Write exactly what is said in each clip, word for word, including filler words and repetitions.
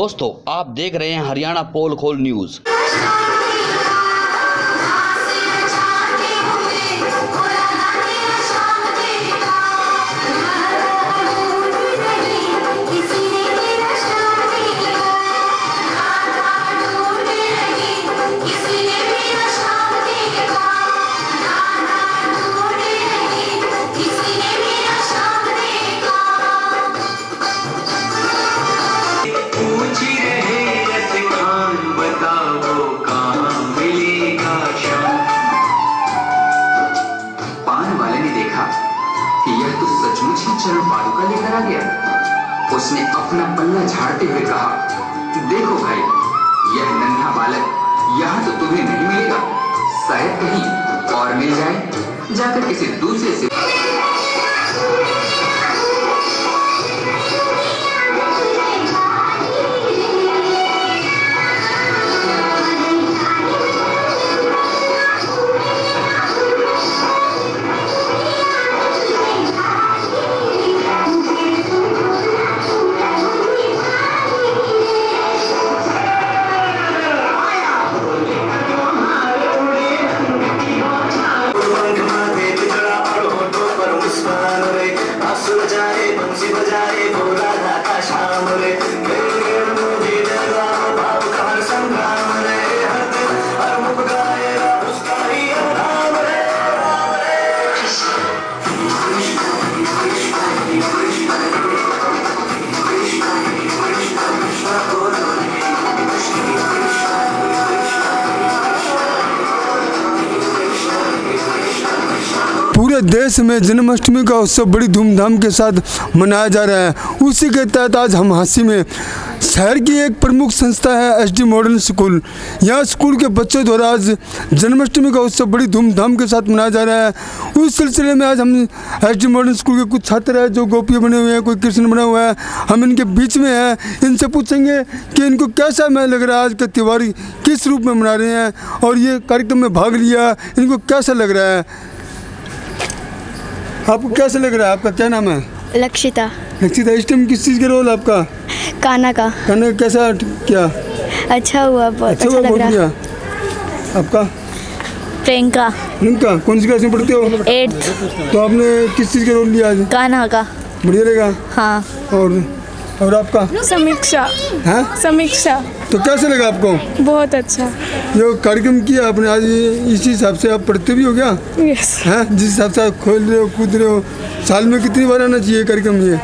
दोस्तों, आप देख रहे हैं हरियाणा पोल खोल न्यूज। चरण पादुका लेकर आ गया। उसने अपना पल्ला झाड़ते हुए कहा, देखो भाई, यह नन्हा बालक यहाँ तो तुम्हें नहीं मिलेगा, शायद कहीं और मिल जाए, जाकर किसी दूसरे से। पूरे देश में जन्माष्टमी का उत्सव बड़ी धूमधाम के साथ मनाया जा रहा है। उसी के तहत आज हम हांसी में शहर की एक प्रमुख संस्था है एस डी मॉडर्न स्कूल। यहाँ स्कूल के बच्चों द्वारा आज जन्माष्टमी का उत्सव बड़ी धूमधाम के साथ मनाया जा रहा है। उस सिलसिले में आज हम एस डी मॉडर्न स्कूल के कुछ छात्र हैं जो गोपियाँ बने हुए हैं, कोई कृष्ण बना हुआ है, हम इनके बीच में हैं। इनसे पूछेंगे कि इनको कैसा मैं लग रहा है, आज का त्यौहार किस रूप में मना रहे हैं और ये कार्यक्रम में भाग लिया, इनको कैसा लग रहा है। आपको कैसा लग रहा है? आपका क्या नाम है? लक्षिता। लक्षिता, इस टाइम किस चीज़ का रोल आपका? कान्हा का। कान्हा कैसा क्या? अच्छा हुआ, बहुत अच्छा, अच्छा लग रहा। आपका? प्रियंका। प्रियंका, कौन सी क्लास में पढ़ते हो? एट्थ। तो आपने किस चीज़ का रोल लिया आज? कान्हा का। बढ़िया रहेगा। हाँ। और और आपका? समीक्षा। हाँ, समीक्षा। तो कैसा लगा आपको? बहुत अच्छा। जो कार्यक्रम किया आपने आज, इसी हिसाब से आप पढ़ते भी हो क्या? यस। हाँ, जिस हिसाब से आप खोल रहे हो, कूद रहे हो, साल में कितनी बार आना चाहिए कार्यक्रम? ये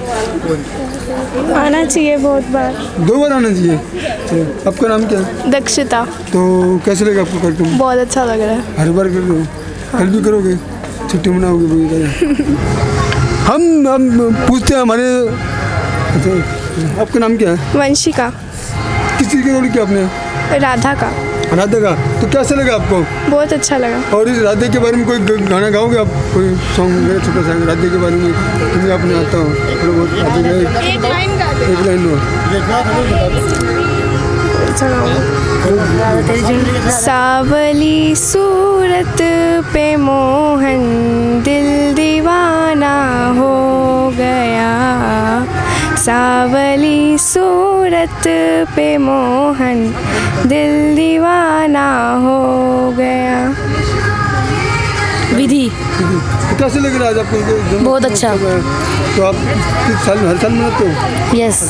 आना चाहिए बहुत बार। दो बार आना चाहिए। आपका नाम क्या है? दक्षिता। तो कैसे लगा आपको कार्यक्रम? बहुत अच्छा लग रहा है। हर बार कर रहे हो? कल भी करोगे? छुट्टी मनाओगे? हम हम पूछते हैं हमारे। अच्छा, आपका नाम क्या है? वंशिका। किस चीज़ का रोल किया आपने? राधा का। राधा का। तो कैसा लगा आपको? बहुत अच्छा लगा। और इस राधे के बारे में कोई गाना गाओगे आप? कोई सॉन्ग छोटा सा राधे के बारे में तुम्हें आपने आता हो? एक लाइन गा दो। एक लाइन सावली सूरत पे मोहन दिल दीवाना हो गया, सावली सूरत पे मोहन दिल दीवाना हो गया। विधि। तो कैसे लग रहा है आज आपको? बहुत अच्छा। तो आप किस साल हर साल मनाते हो? यस।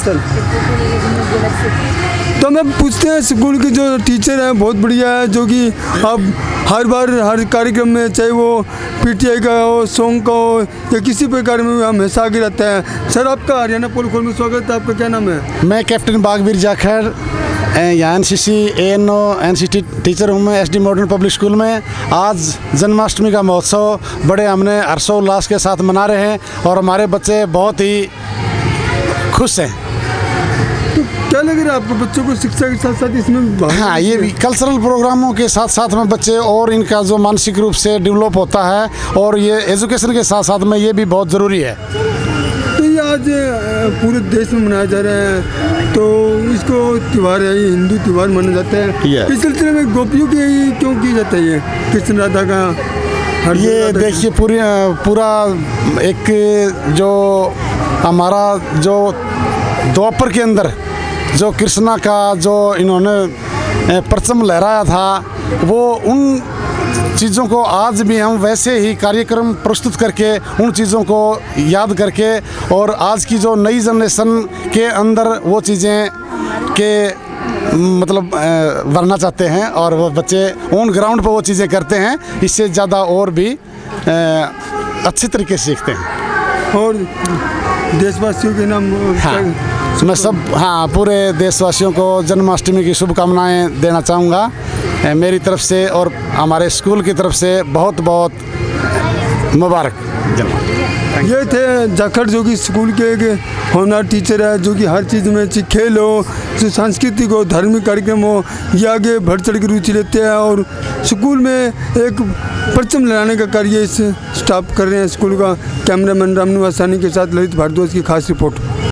तो मैं पूछते हैं स्कूल के जो टीचर हैं, बहुत बढ़िया है, जो कि अब हर बार हर कार्यक्रम में, चाहे वो पीटीआई का हो, सॉन्ग का हो या किसी प्रकार में हमेशा आगे रहता है। सर, आपका हरियाणा पोल खोल में स्वागत है। आपका क्या नाम है? मैं कैप्टन बागवीर जाखड़, यहाँ N C C A N O N C T teacher हूँ मैं S D Modern Public School में। आज जन्माष्टमी का महोत्सव बड़े हमने हर्षोल्लास के साथ मना रहे हैं और हमारे बच्चे बहुत ही खुश हैं। तो क्या लग रहा है आपको बच्चों को शिक्षा के साथ साथ इसमें? हाँ, ये भी कल्चरल प्रोग्रामों के साथ साथ में बच्चे और इनका जो मानसिक रूप से डेवलप होता है और ये एजुकेशन के साथ साथ में ये भी बहुत ज़रूरी है। तो ये आज पूरे देश में मनाया जा रहा है, तो इसको त्यौहार है, ये हिंदू त्यौहार माना जाता है। yeah. इस सिलसिले में गोपियों की क्यों की जाता है? ये कृष्ण राधा का ये देखिए पूरी पूरा एक जो हमारा जो द्वापर के अंदर जो कृष्णा का जो इन्होंने परचम लहराया था, वो उन चीज़ों को आज भी हम वैसे ही कार्यक्रम प्रस्तुत करके उन चीज़ों को याद करके और आज की जो नई जनरेशन के अंदर वो चीज़ें के मतलब भरना चाहते हैं और वो बच्चे ऑन ग्राउंड पर वो चीज़ें करते हैं, इससे ज़्यादा और भी अच्छे तरीके से सीखते हैं। और देशवासियों के नाम हाँ, मैं सब हाँ पूरे देशवासियों को जन्माष्टमी की शुभकामनाएं देना चाहूँगा मेरी तरफ से और हमारे स्कूल की तरफ से बहुत बहुत मुबारक जन्म। ये थे जाखड़ जो कि स्कूल के एक होनहार टीचर है, जो कि हर चीज़ में चाहे खेल हो, चाहे सांस्कृतिक हो, धार्मिक कार्यक्रम हो, ये आगे बढ़ चढ़ के रुचि लेते हैं और स्कूल में एक परचम लहराने का कार्य इस स्टाफ कर रहे हैं स्कूल का। कैमरामैन रामनिवास सानी के साथ ललित भारद्वाज की खास रिपोर्ट।